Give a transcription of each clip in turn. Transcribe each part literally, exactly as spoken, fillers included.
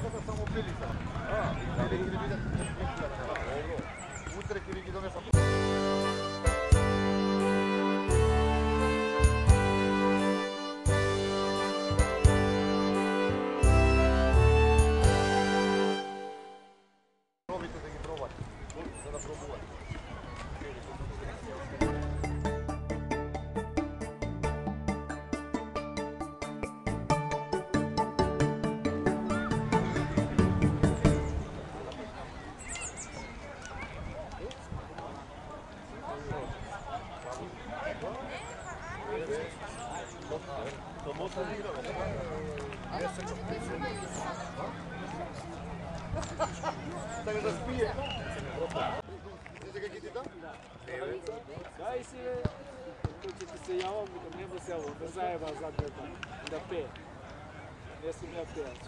sada samo pilica. A, ili ili vidjeti utrek ili donesam. Probajte da ih probate. Sada probujete. Tako da spije. Znate kak je ti tam? Kaj si je? To će ti se javam, da ne bo se ovo, da zajeba zadnjeta, da pe. Jesu ne pejač.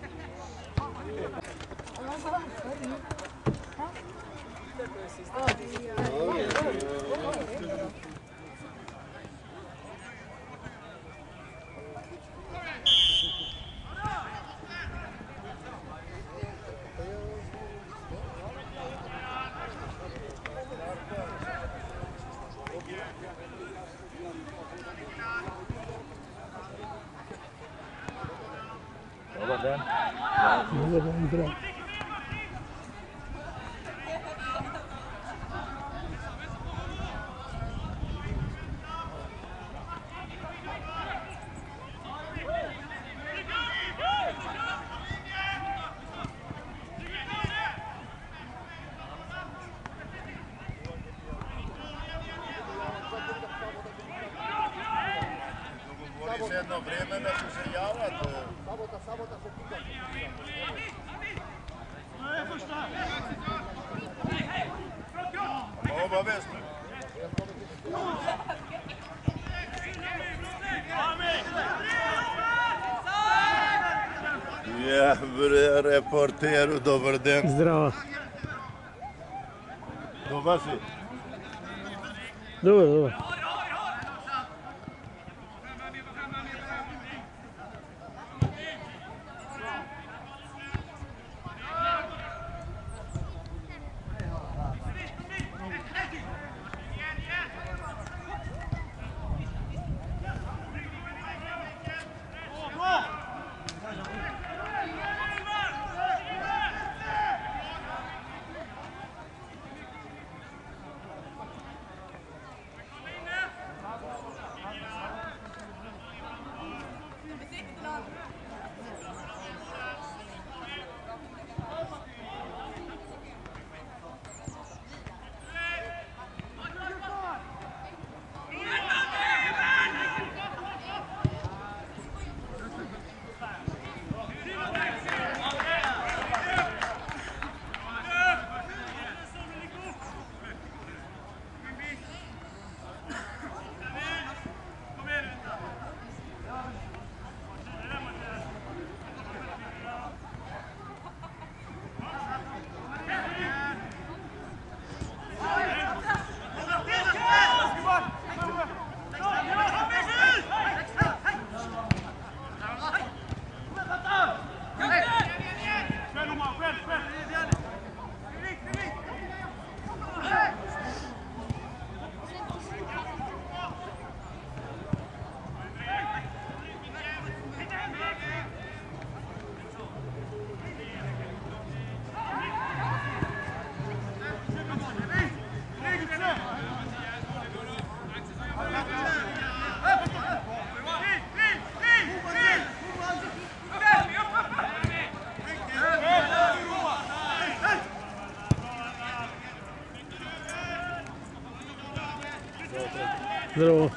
Tako je si stavio. Dobar dan. Dobar dan, zdrav. Dogovori se jedno vrijeme da ću se javati. Sabota, sabota se pika. Obavezno. Ja, bre, reporteru, dobar dan. Zdravo. Dobar si. Dobar, dobar. Здорово.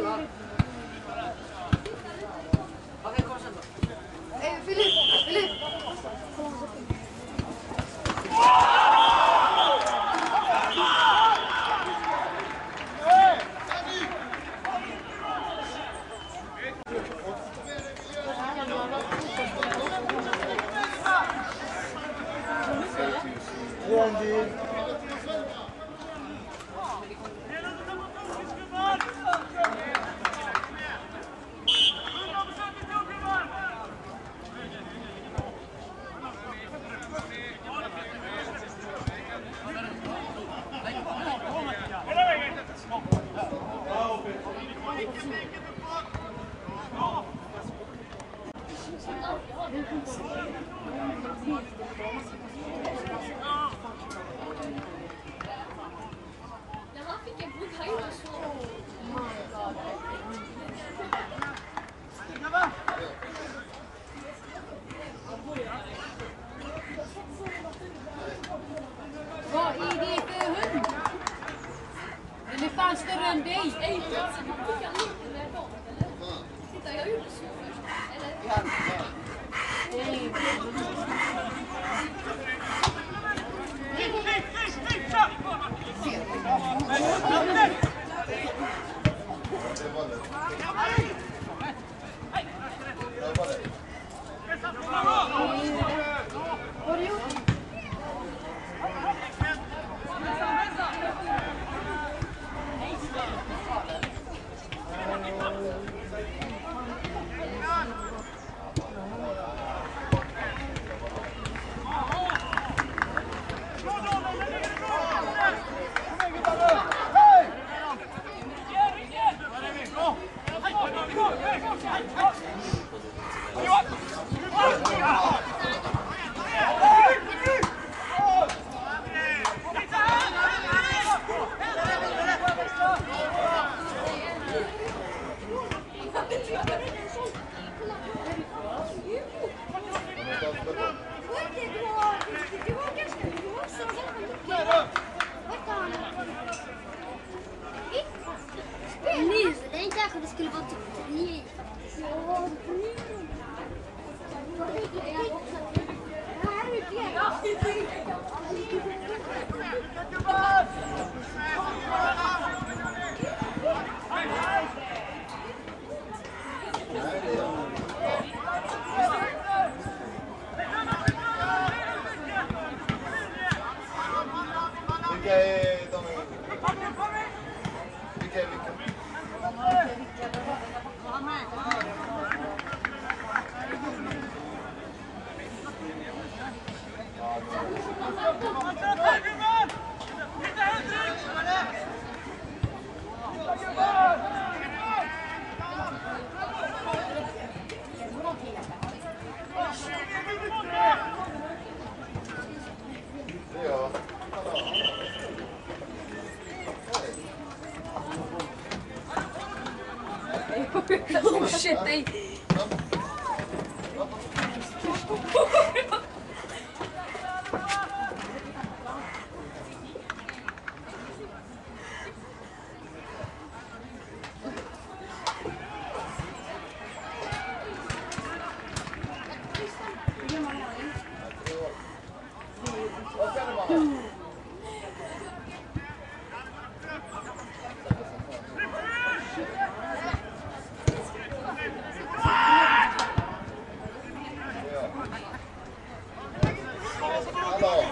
Eh, Filip, Filip. Jaha, fick en god höjd och så. Vad är det för hund? Den är fan större än dig. Ej, alltså, du skickar lite med dem, eller? Titta, jag gjorde så först. Eller? Nej. Vad har du gjort? Den kanske det skulle vara typ nio. Ja, Vilka är de? Vilka är vilka? Det är jag. Oh shit, nej. Hallå!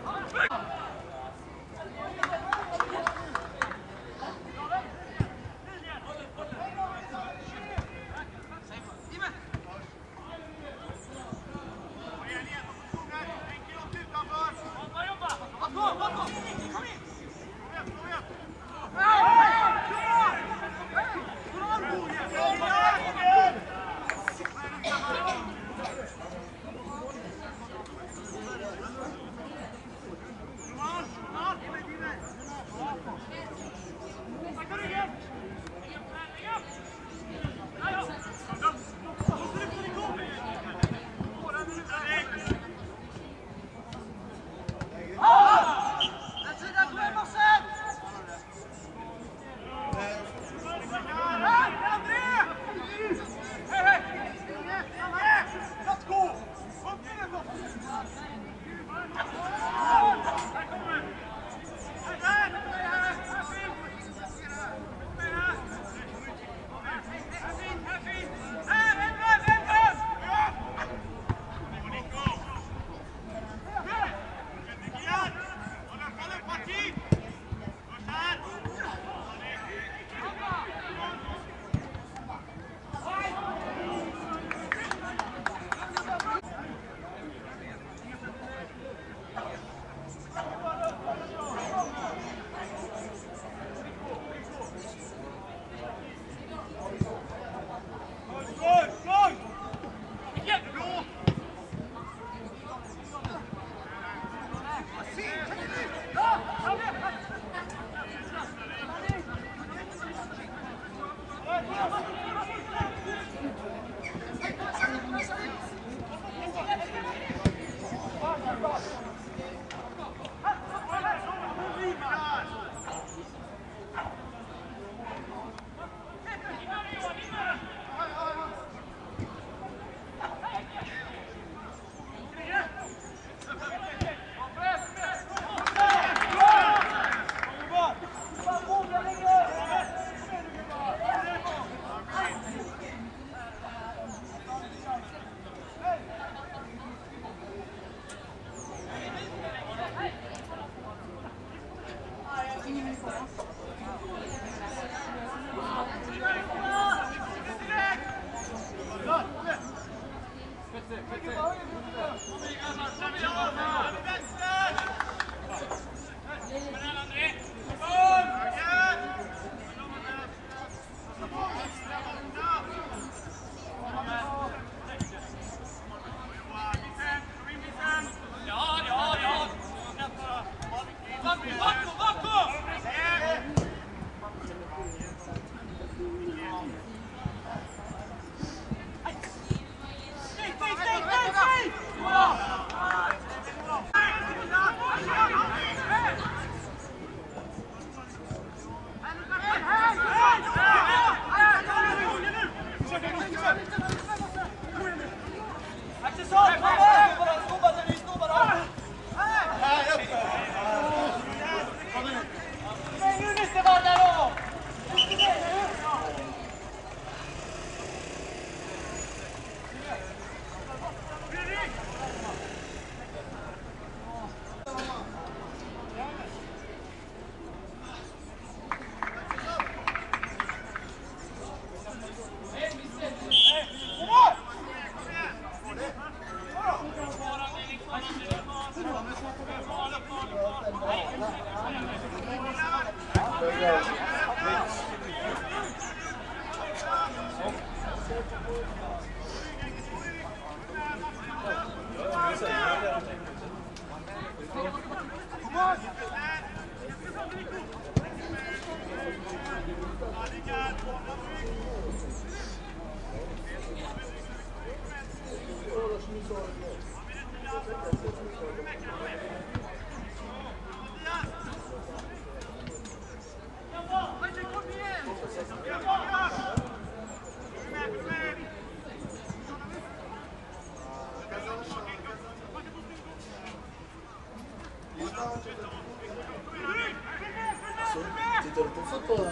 Titolo por fútbol.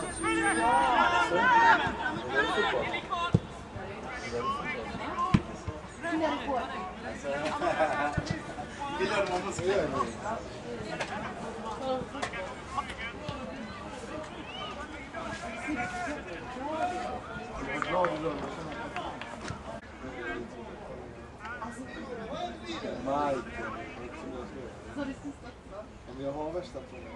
Chi la ricorda? Killar man måste göra det. Om jag har värsta frågan.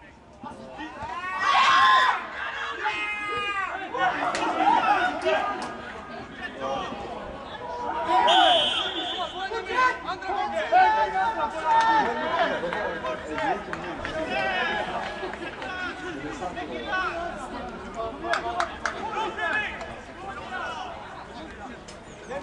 Yeah!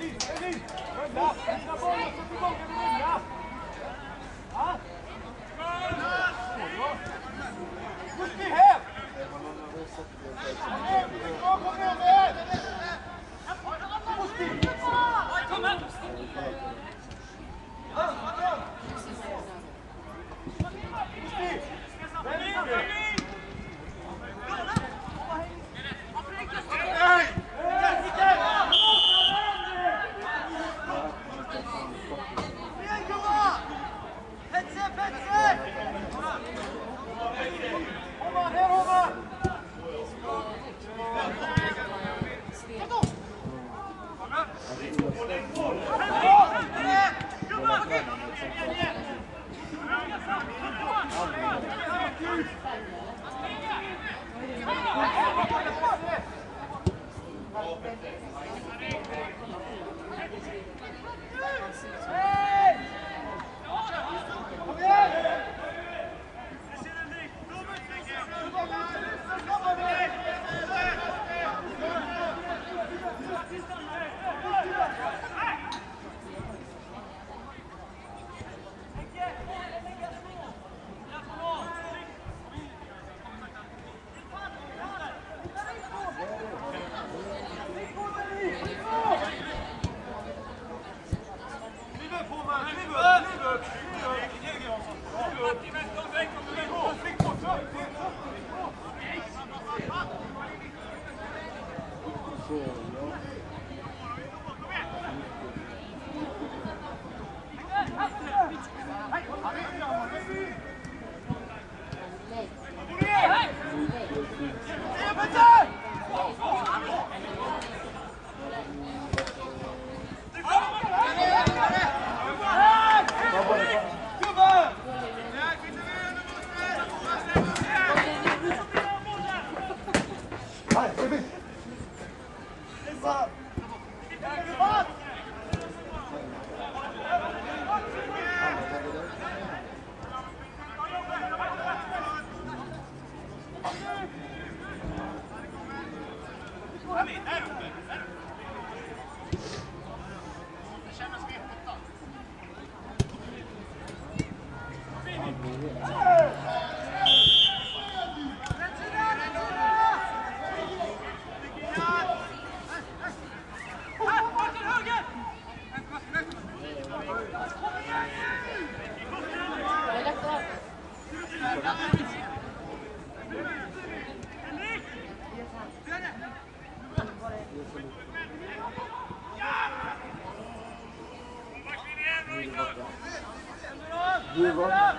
Du var...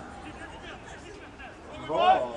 Bra!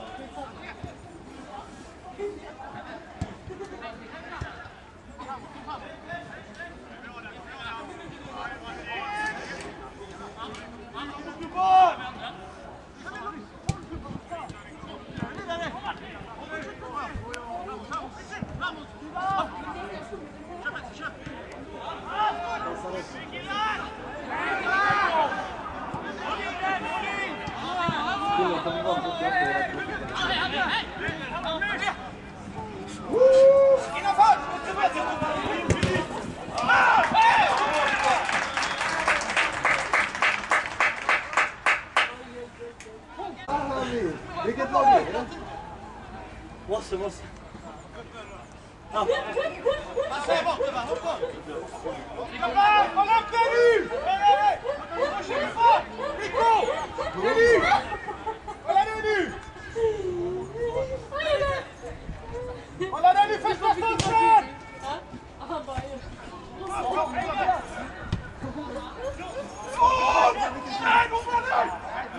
Vilket lag är det? Måste, måste. Kom upp där nu! Kolla nu nu! Kolla där nu första stolpen! Nej, gå på nu!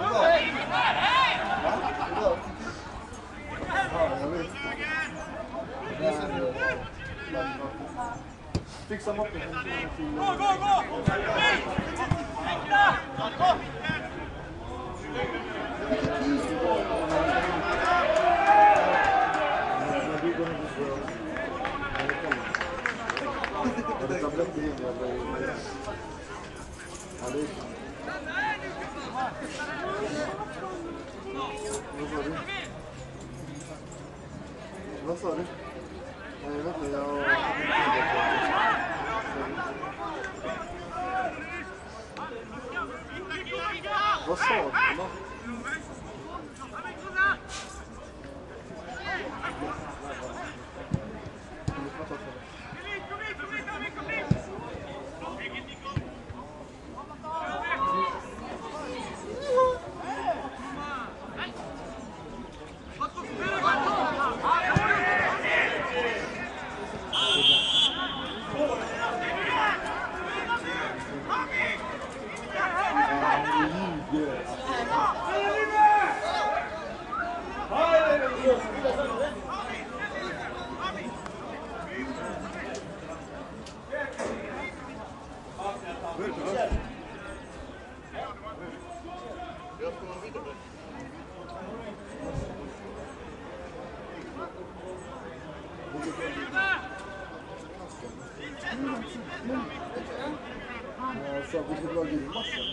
Fixa bort det. Gå, gå, gå! Vad sa du? Nej, vänta, jag... Vad sa du? Så vi får dra in massor.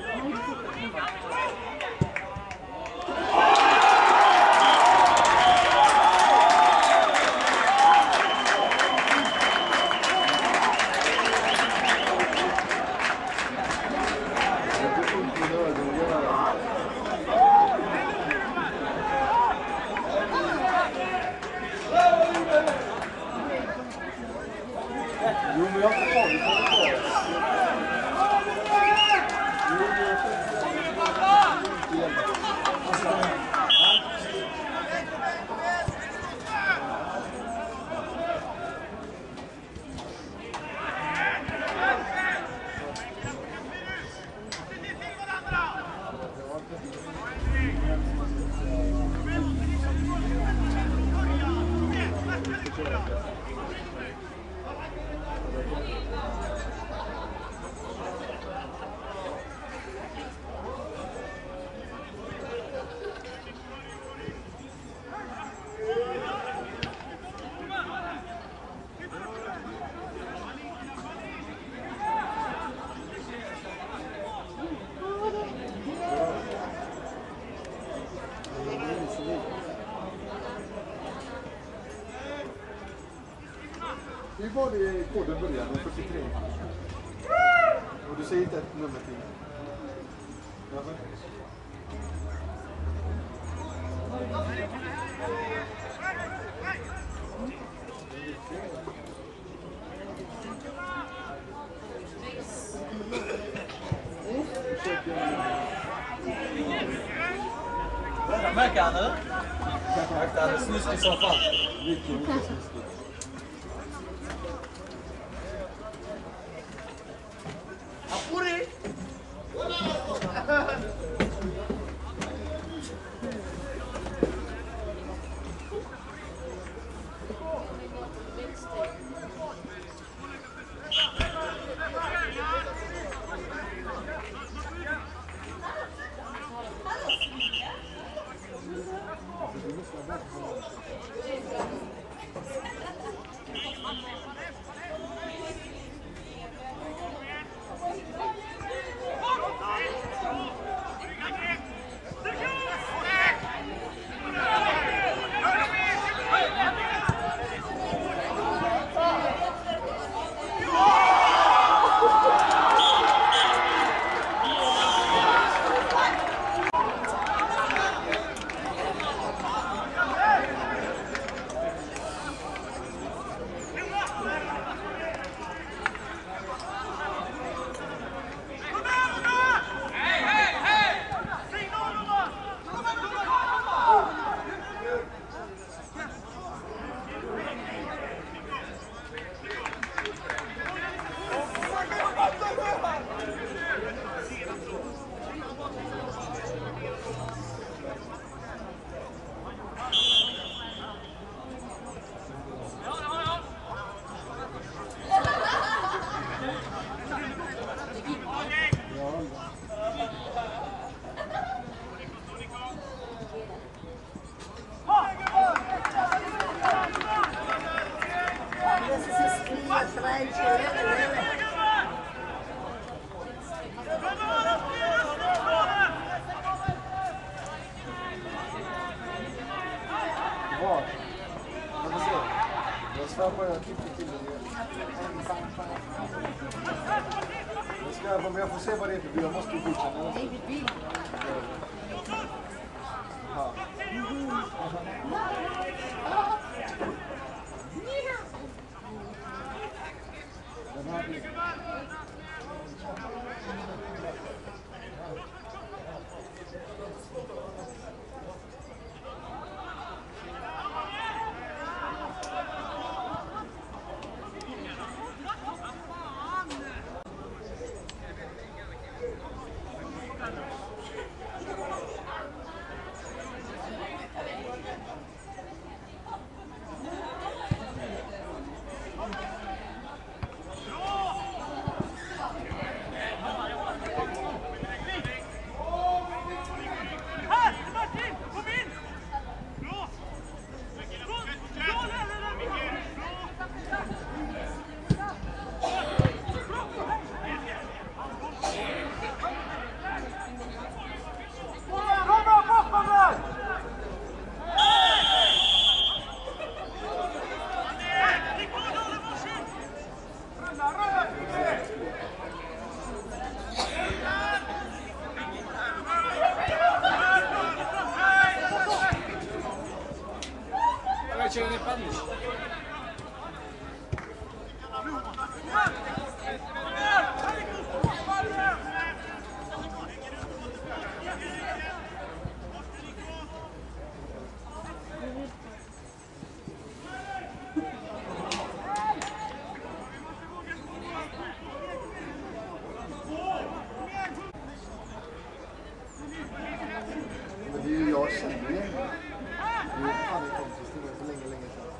Jo, men jag får ta det. Hur var det koden började med fyrtiotre? Och du säger inte ett nummer till? Alltså. Jag märker han nu. Märkte han är snuskig som fan. Mycket, mycket snuskigt. Apuri! Var? Jag får se. Jag svär på att jag klippte till det. Jag ska Men jag får se vad det är för bil. Jag måste ju godkänna det. David Bill. Ja. Den här bilen. Cię nie padniesz. Men det är ju jag känner igen. Det är ju fan en kompis till mig för länge, länge sedan.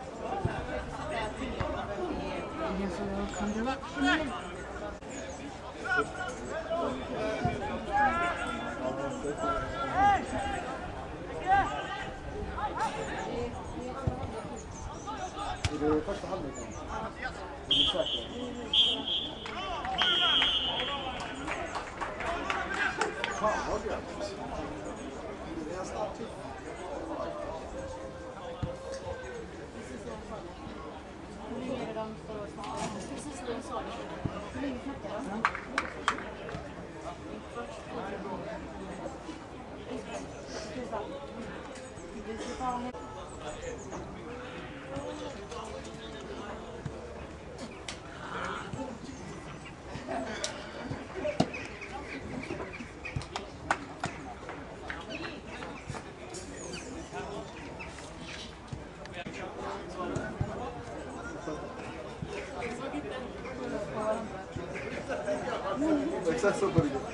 Är det första halvleken? Är du säker? Fan vad gött. Det är snart typ. Precis det jag sa. Hur länge knackar de? Exakt så börjar det.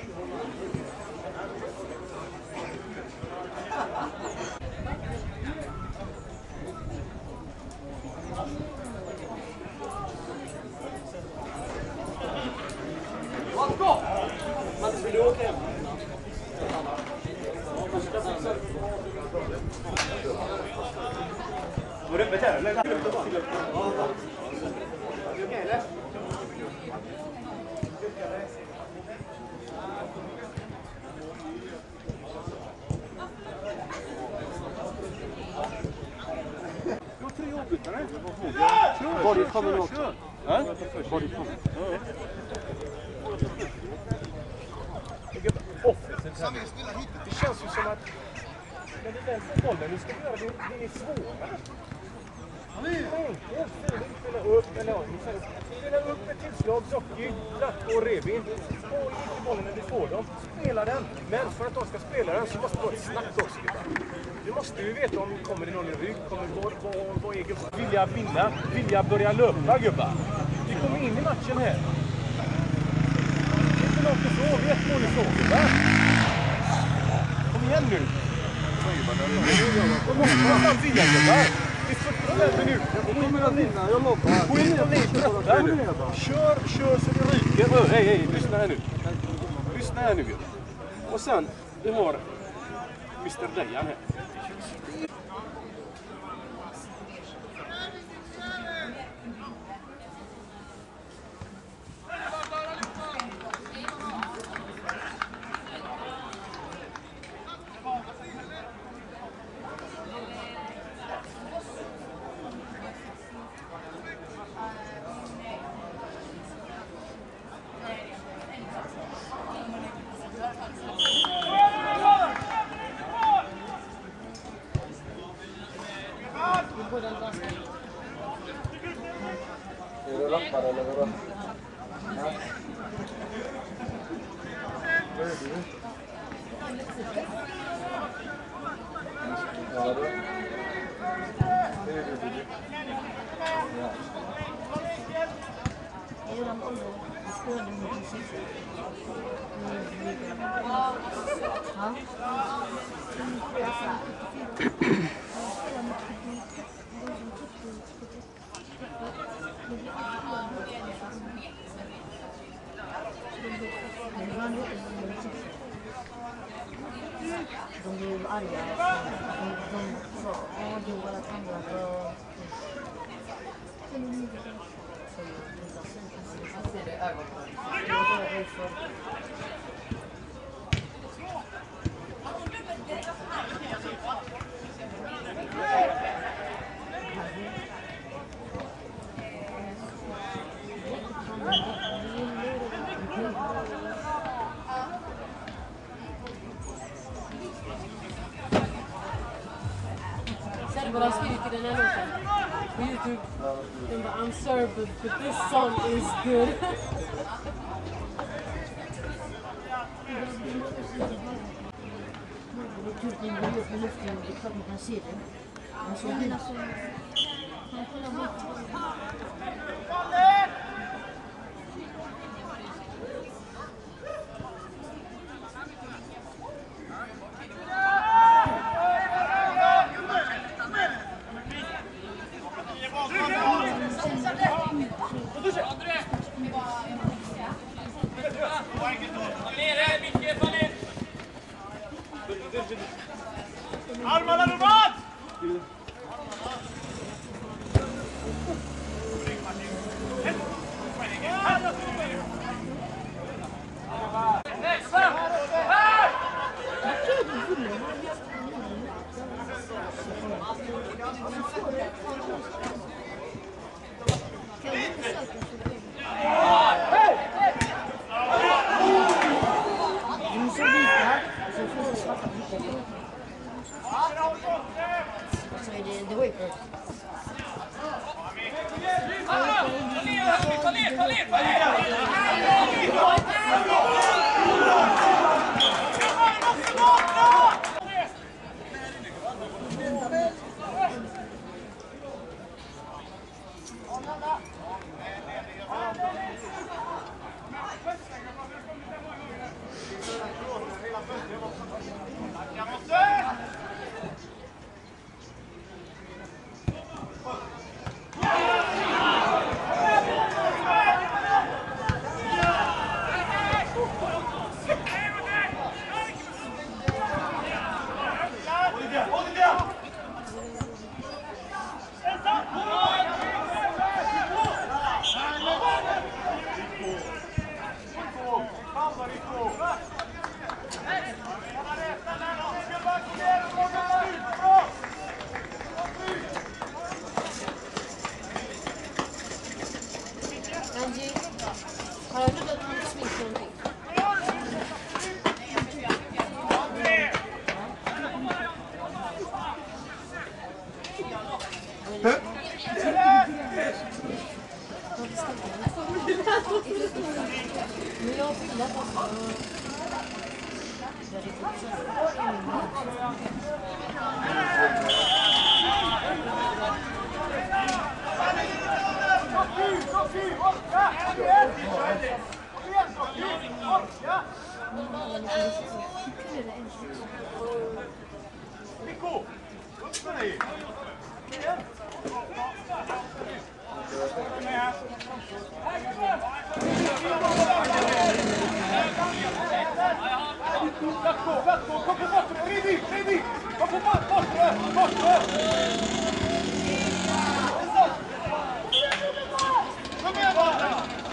Var det öppet här eller? Var det kommer också? Ja? Var det kommer? Det känns ju som att när det väl får bollen, nu ska vi göra det, det är svårare. Enkelt, spela upp, eller ja, spela upp ett tillslag, Zocki, Lack och Revin. Spår inte bollen när du får dem, spela den. Men för att de ska spela den så måste det vara ett snack också. Du måste ju veta om kommer det någon i rygg, kommer vad, vad, vad är gubbar? Vilja vinna, vilja börja löpa gubbar. Vi kommer in i matchen här. Inte långt ifrån, vi är ett mål ifrån gubbar. Kom igen nu. Vad måste man fan vilja gubbar? Det är fyrtiofem minuter. Jag kommer att vinna, jag lovar. Gå in och ner trötta nu. Kör, kör så det ryker. Hej, hej, lyssna här nu. Lyssna här nu. Och sen, vi har mister Dejan här. De blev arga. De, de sa, ja, du var att andra var... Serber har skrivit i den här låten på YouTube. Den bara, I'm served, but this song is good. Turken går upp med luften, det är klart man kan se det. Men så Men alltså, man kollar mot. Armarna normalt! Så är det, det var ju för... Angie, har jag trodde att du hade sminkat någonting? Men jag har pillat också. Nico! Upp med dig! Latko, Latko, kom på bortre! Revi, Revi! Kom på bortre! Bortre! Kom igen, bortre!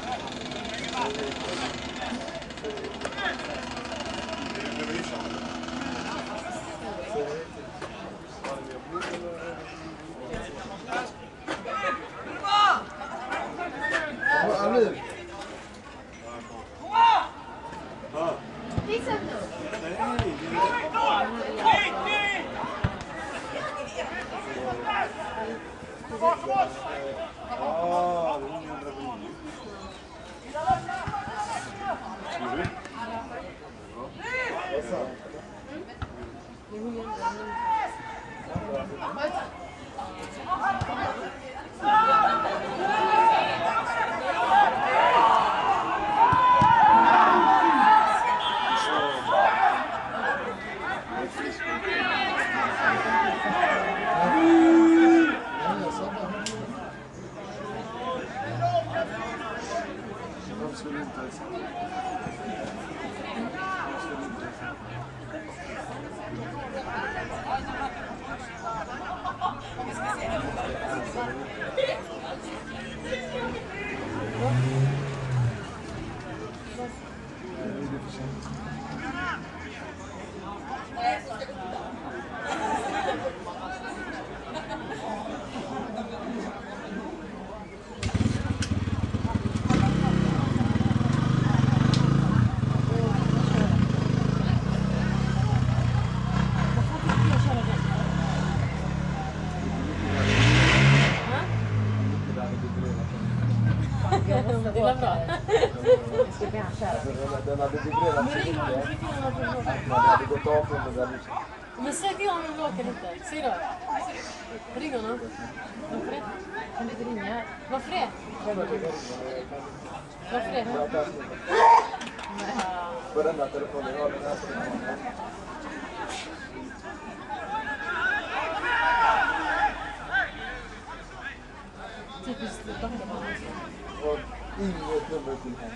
Amir. Visa nu. Ah, det är ingen drabini. Den hade vibrerat så mycket att man hade gått av från den där lyset. Men säg till honom att åka lite. Säg då. Ring honom. Varför det? Kan du inte ringa? Varför det? Varför det? På den där telefonen har den här telefonen. Typiskt backarna. Och inget nummer till honom.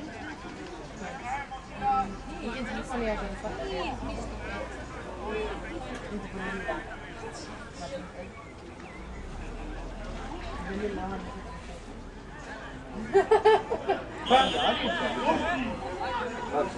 Inte som jag kan fatta det. Inte på den lilla. Den lilla hade Fan, det är inte. Alltså,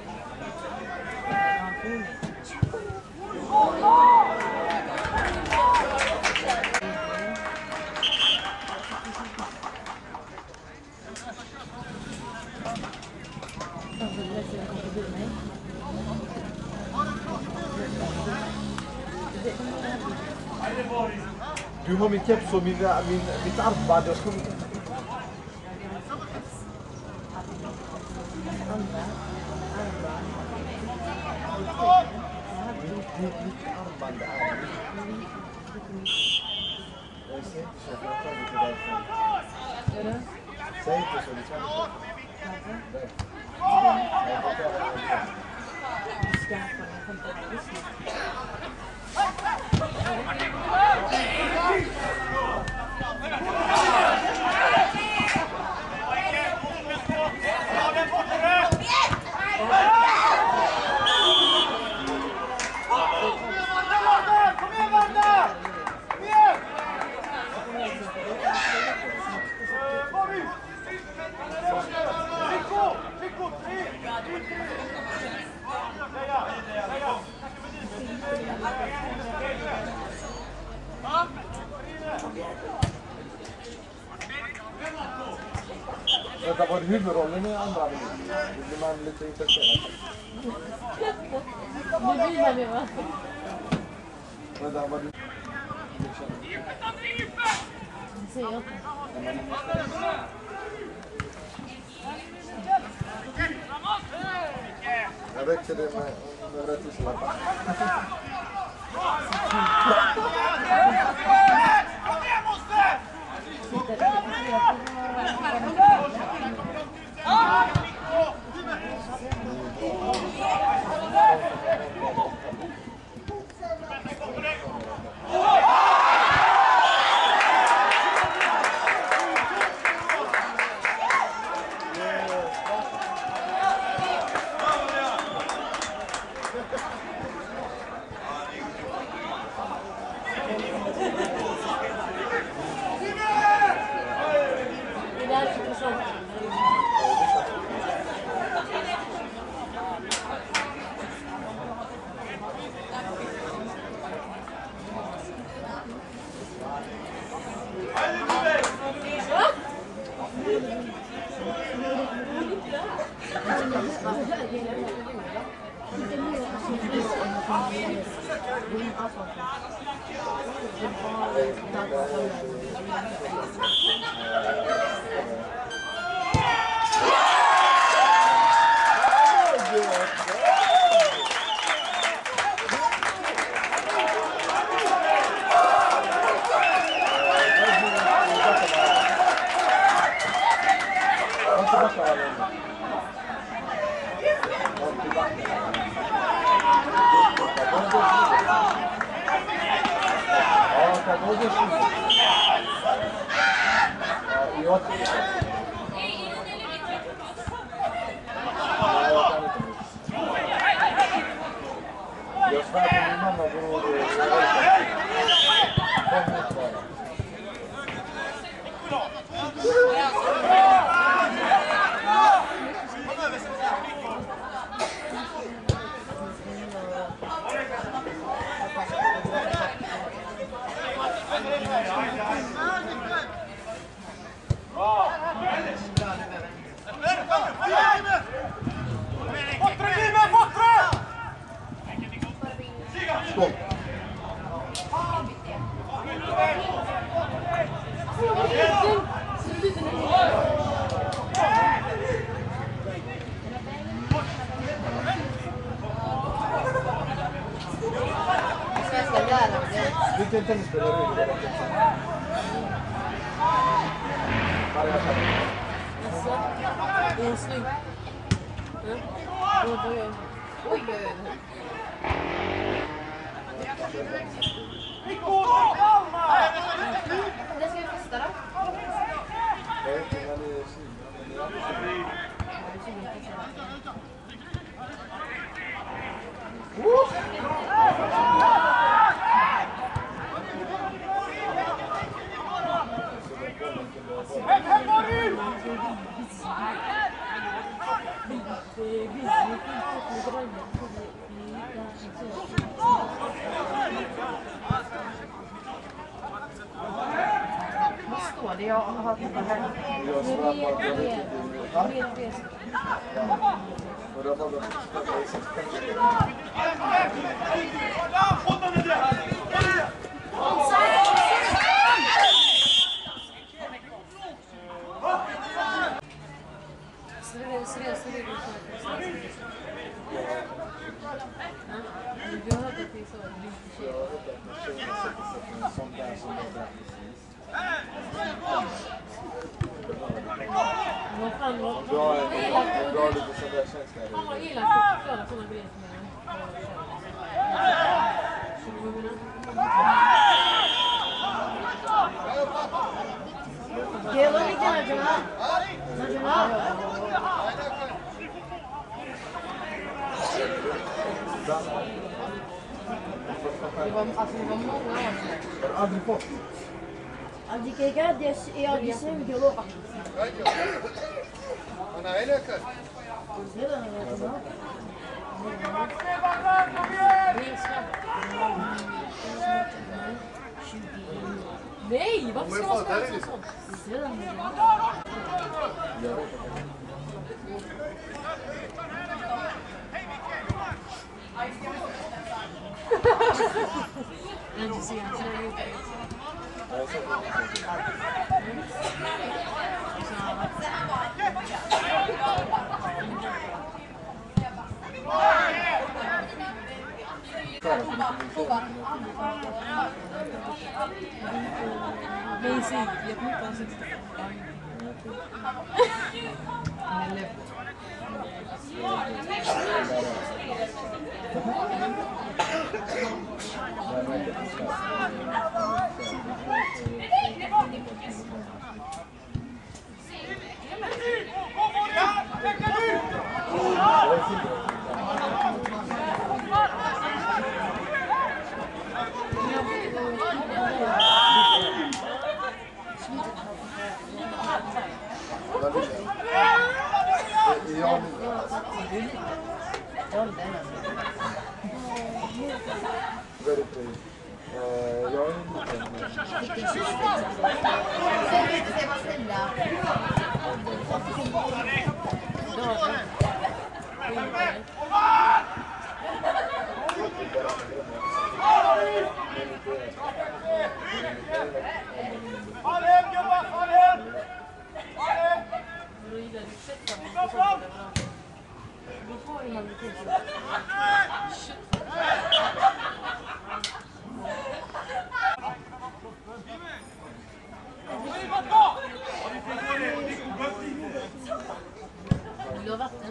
du har min keps och min, min, mitt armband. Jag ska... andra. Mitt armband är... Jag säger inte så, jag har tagit det därifrån. Säg inte så, du kan inte. Detta var huvudrollen i andra minuten. Då blir man lite intresserad. Nu blir man det, va? Vänta, vad du... Det ser jag inte. Jag räcker det med, med rätt islappar. Det där är intressant. Stopp. Svenska lärare. Vilken tennisspelare är det? Maria Schäfer. Alltså, är hon snygg? Ja. Oj, oj, oj. Oj, oj, oj. Det ska vi festa då. Jag vet inte när ni är sugna. Vad står det? Jag har tippat här. Jag svarar på att jag vet inte. Ja? Och det har bara gått spela i sex pengar. Seriöst, seriöst, seriöst. Du har hört att det är så. Jag har hört att man tjejer sätter sig på en sån där som är där precis. Vad fan var Du har, du har lite sån där känsla. Fan vad elakt att förklara sådana grejer för mig. Det var lite Najma. Najma. Det var, alltså, det var många år sedan. Jag har aldrig fått. Abdi Kegad, jag är sugen på att أنا عينك Nej, varför ska man spela sånt? Jag inte ser han säger ut. Nej, säg. Jag kommer inte ha sexton. Väldigt trevligt. Jag är en liten... Sen vill inte se vad snälla. Vill du ha vatten?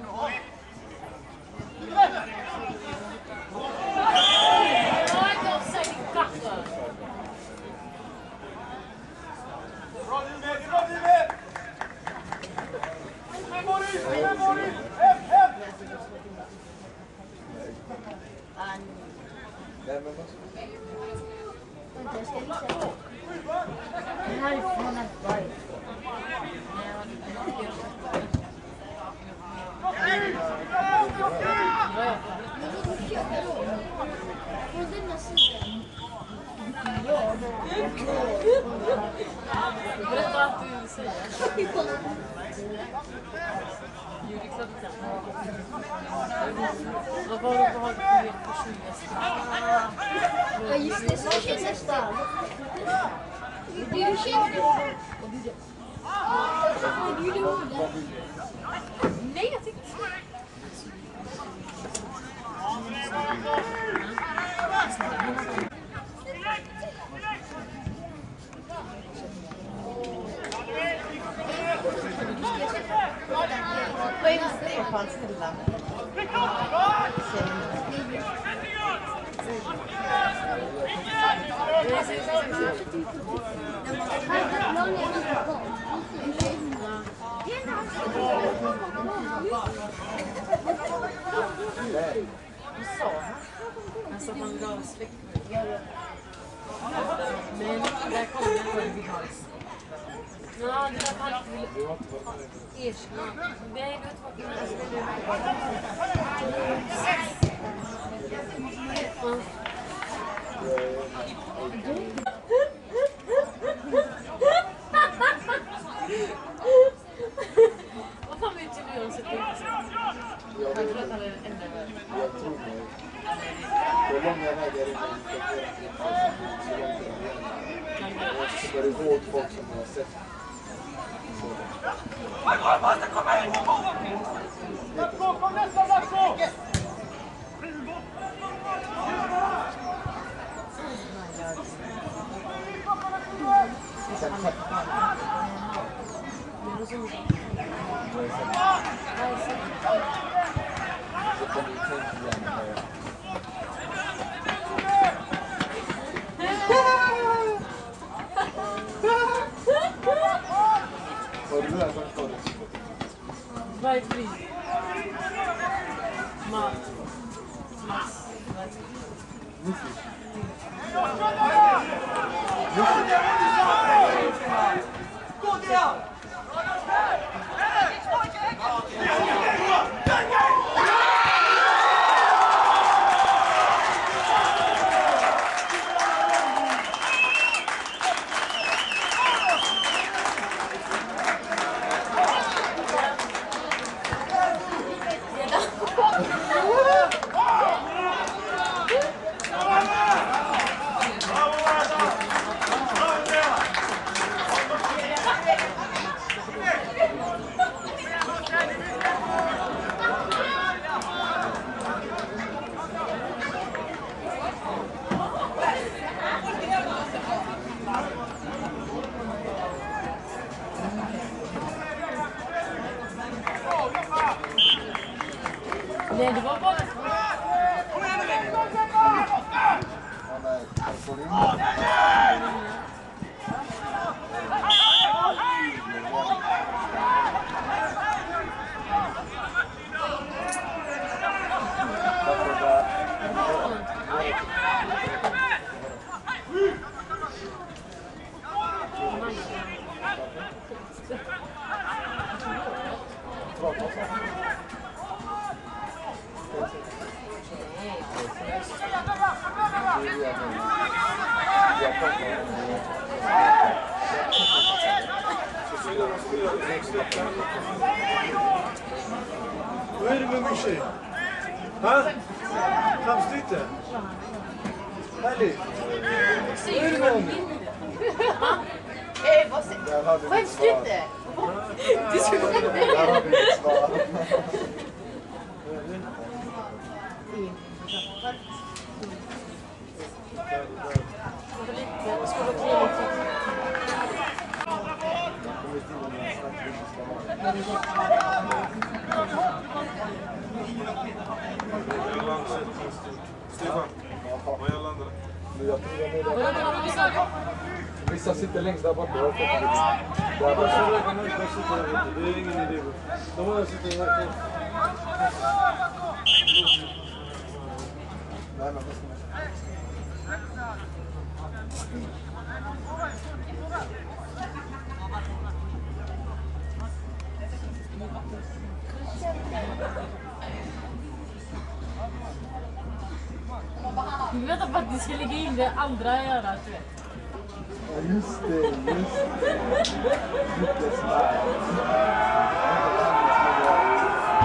Nej, men vad ska Vänta, jag ska visa. Den här är från ett berg. Från denna sidan. Berätta allt du vill säga. det är klart att jag var det bara helt personligt. Ja, just det. Så känns det. Det är ju känt. Nej, jag tycker Vad är det på hans ställa? alltså han gav släkt. Men där kommer jag på en hals. Ja, det var han inte ville erkänna. Nej, det var inte vad det vad fan vet du nu om sitt liv? Jag tror att han är en enda värld. Jag tror mig. Hur långa vägar innan vi ska göra så långt är det. Jag kommer ihåg folk som jag har sett. Man måste komma in! Kom nästa Laxå! Har du lärt dig att det? Vad är fri? Mat. Mass. Gå där! Nej, det var bara... Vad är det med min tjej? Ha? Framstryte? Härligt. Vad är det med honom? Eh, vad säger du? Skäms du inte? Det ska gå Där har vi ett svar. Stefan, vad jag landade? Vissa sitter längst där borta. Det är ingen idé. De har suttit här. Nej, men vad ska man säga? Du vet att du ska lägga in det andra i örat, du vet. Ja, just det, just det. Mycket smart.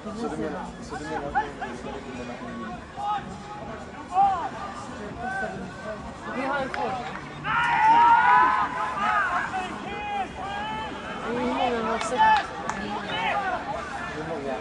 Så du menar, så du menar att hon ska rekommendera hon? Vi har en kort. Hur många har sett? Hur många?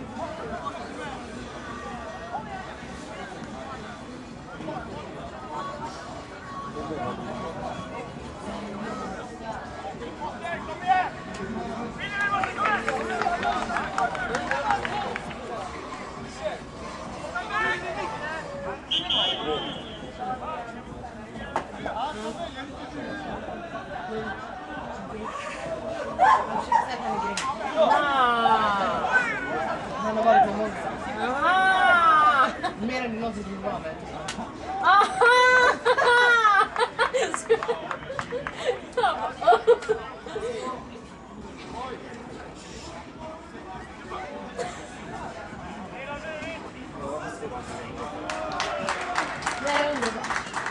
Han har varit på Monza. Mer än du någonsin skulle vara med. Det är underbart.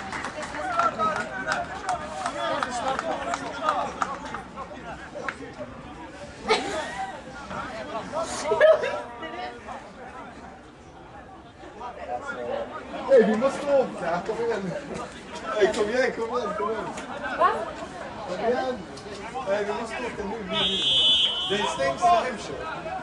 Nej, vi måste åka. Kom igen. Nej, kom igen, kom igen, kom igen. Va? Kom igen. Nej, vi måste åka nu, nu, nu. Det stängs i hemkör.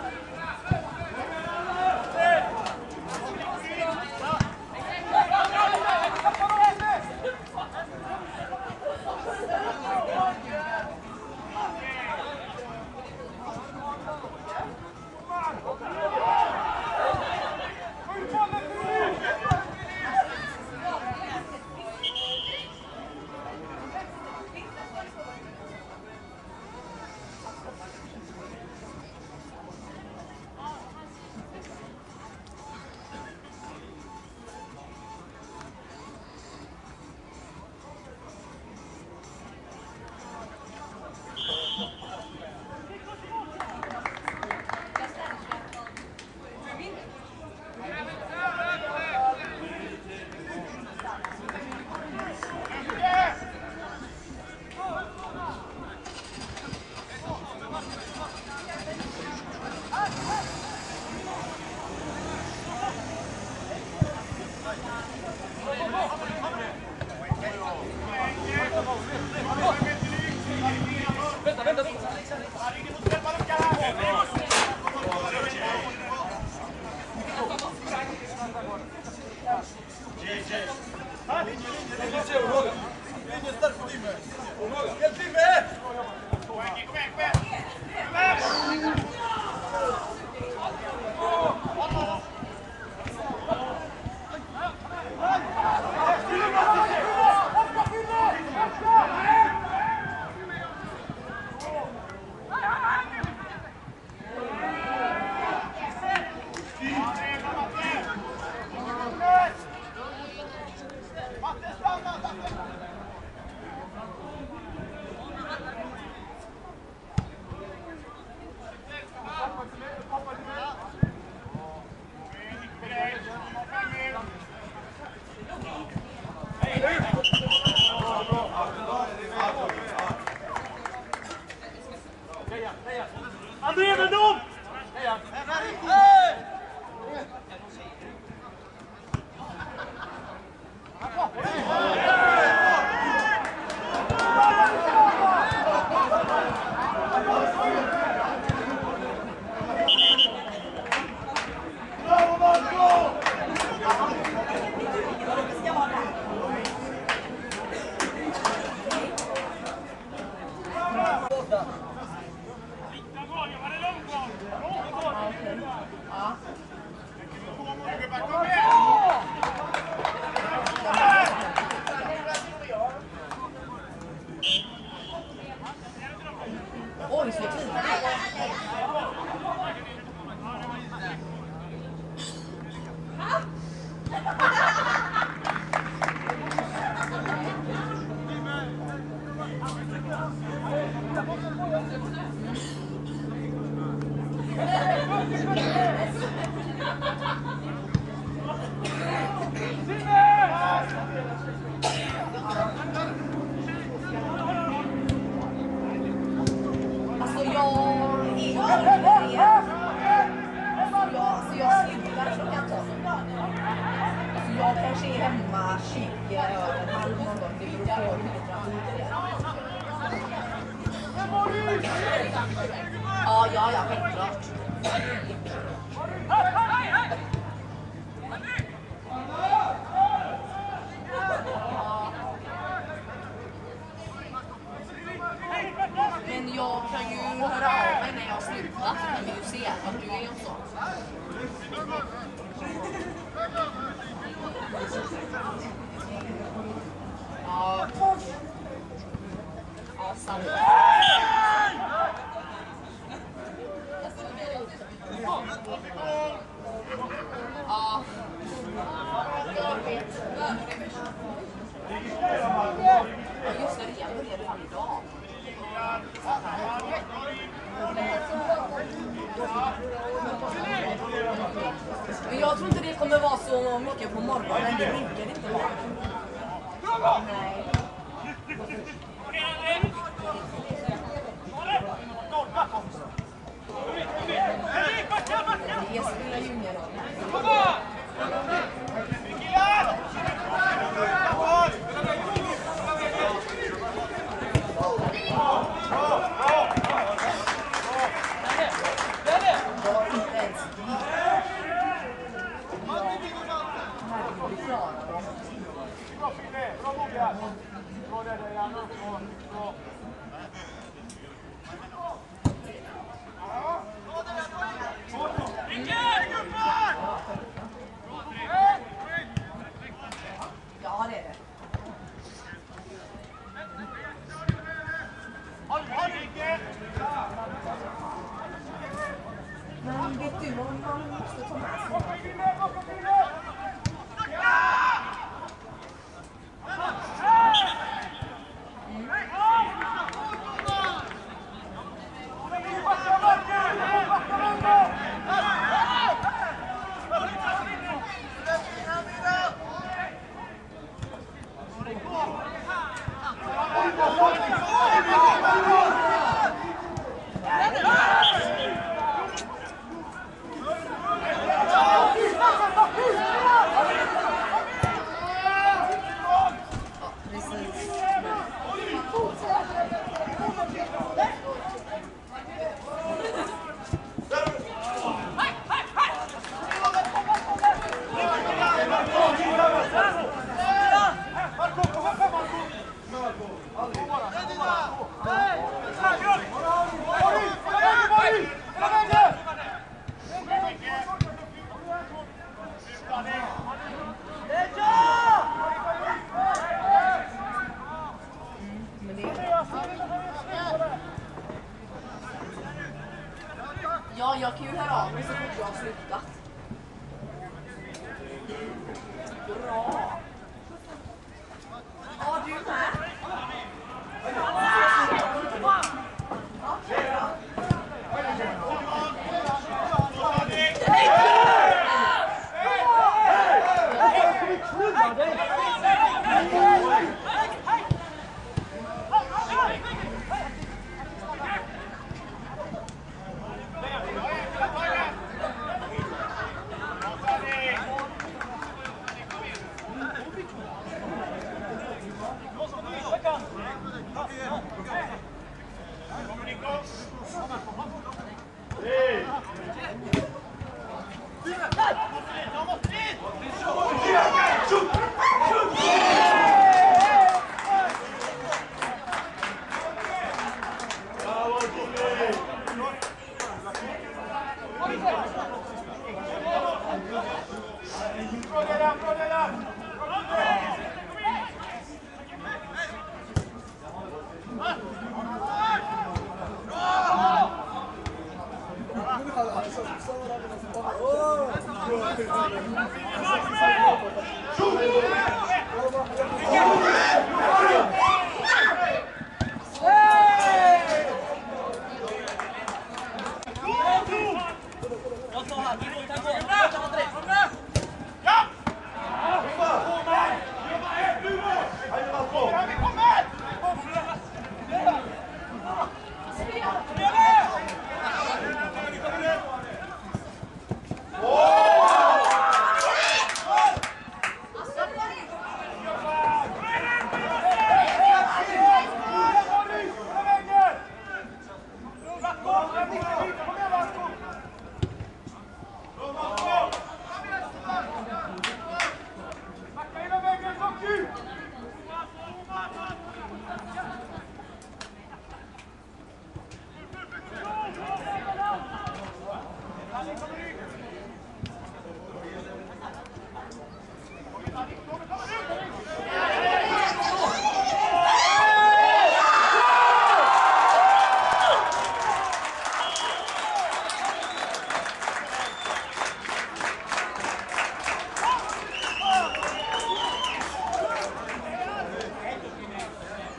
André, vänd om! Oj, så fint. Ja, ja, ja, självklart. Men jag kan ju höra av mig när jag slutar, så kan vi ju se att du är och så. Ja. Ja, sant. Ja. Just det, jag började fan idag. Men jag tror inte det kommer vara så mycket på morgonen. Det brukar inte vara. Nej. Det spelar ju ingen roll. Ja, det är det. Men vet du om man måste ta med sig? Ja, jag kan ju höra av mig så fort jag har slutat. Bra. Ja, du med.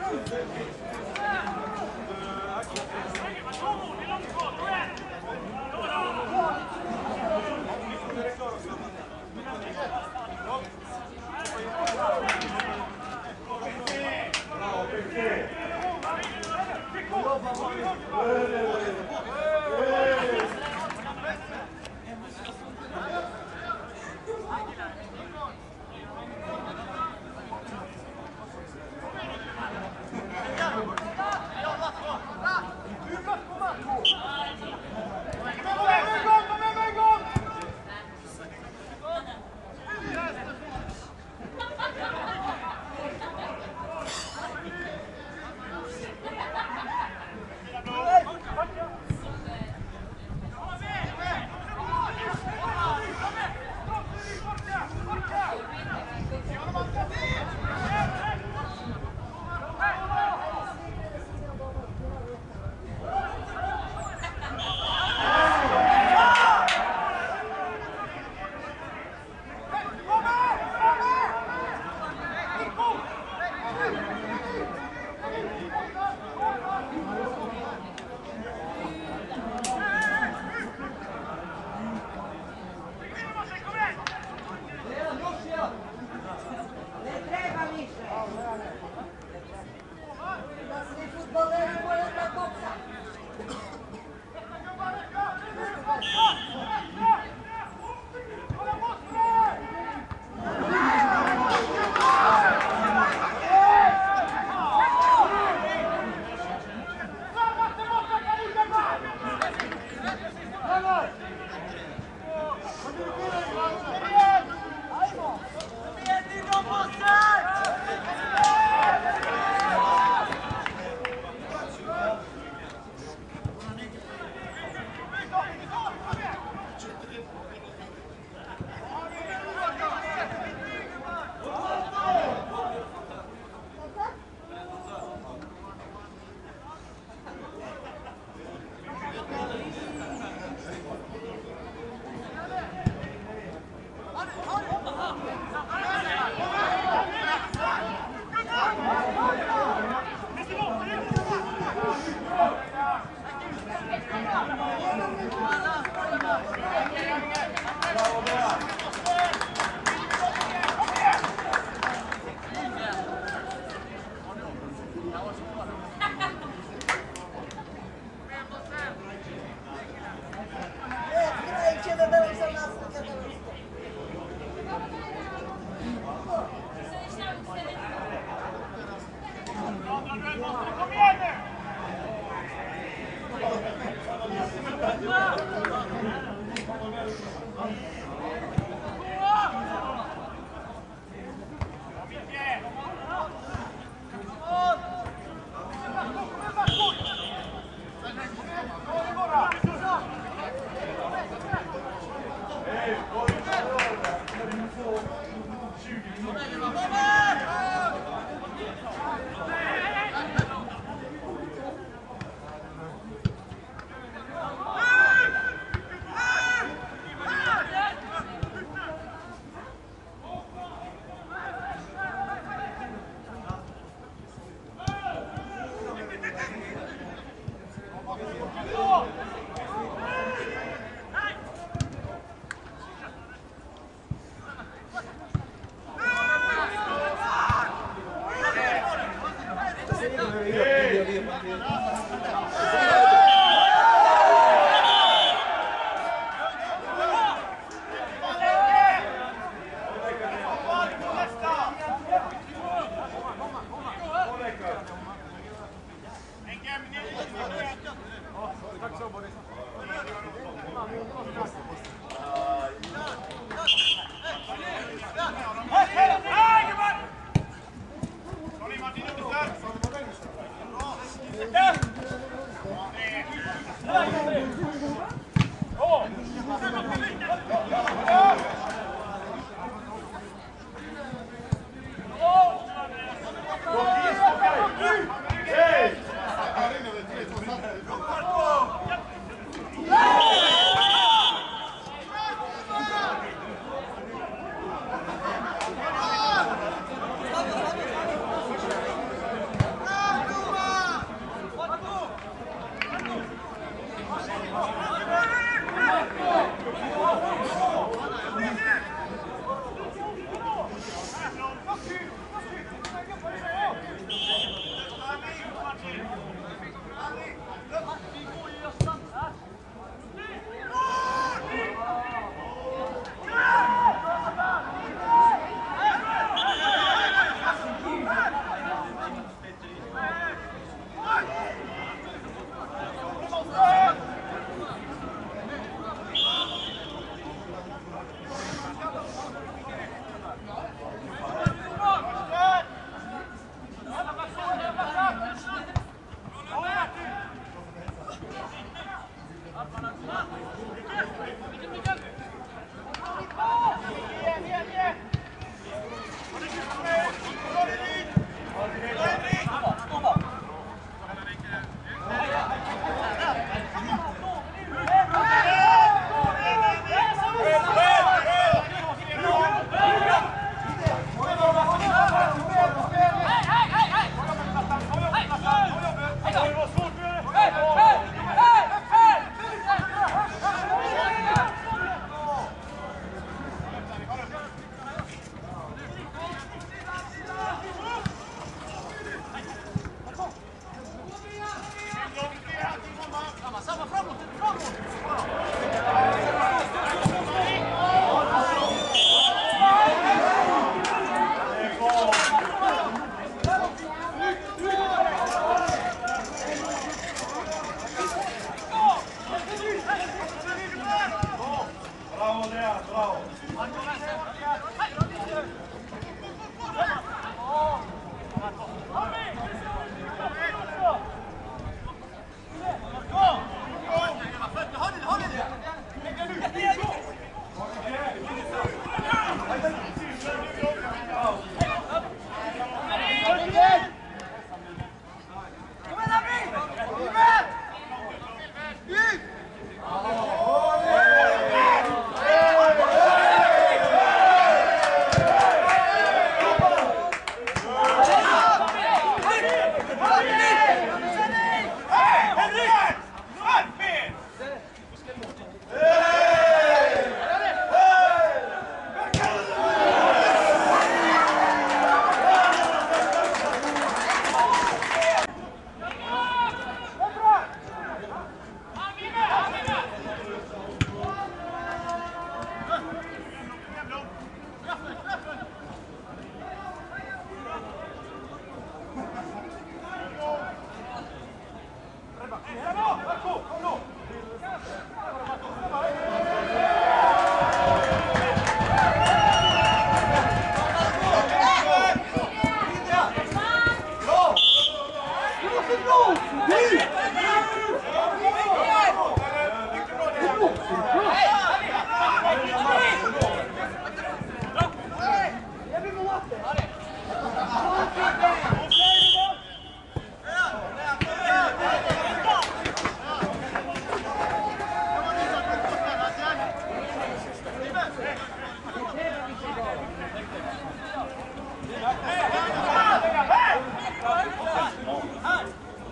Ja!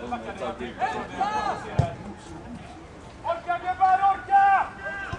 Orka gubbar, orka!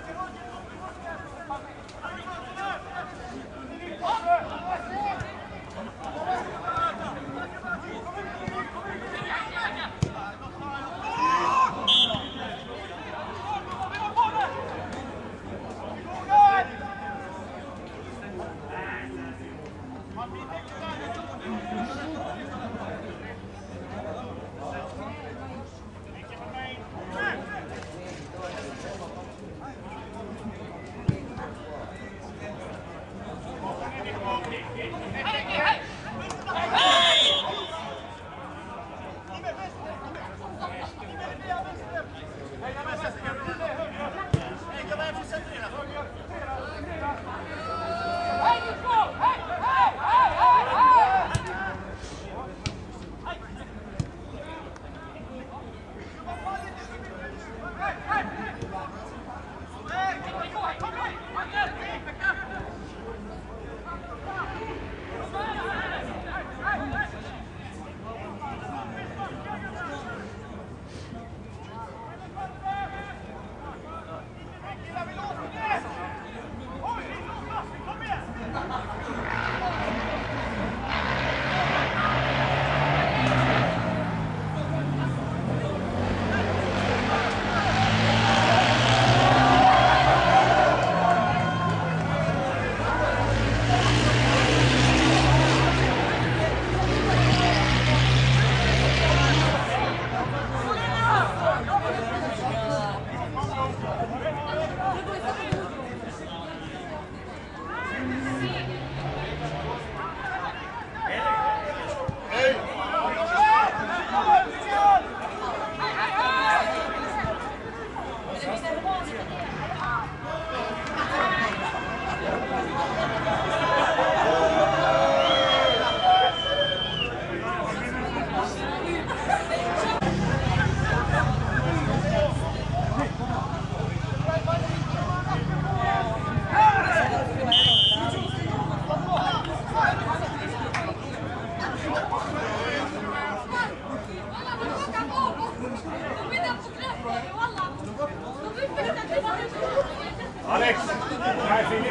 Alex! Nej, Filip!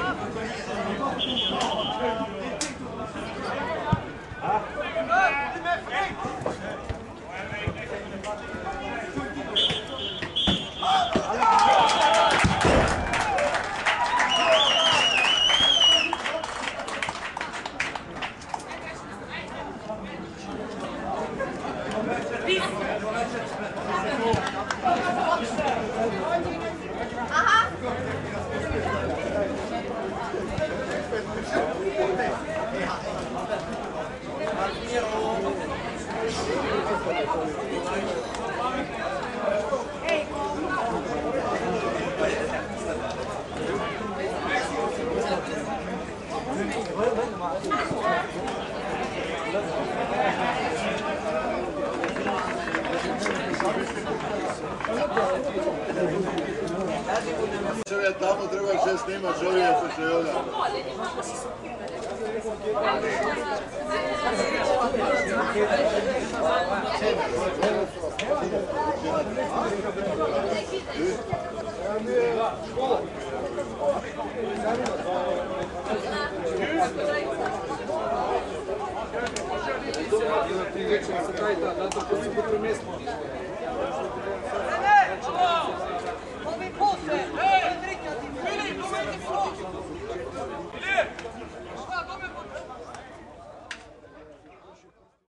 Čovjek tamo treba še snima čovjek ko se joda. Ti večer se kaj da, da to pozivu premestno.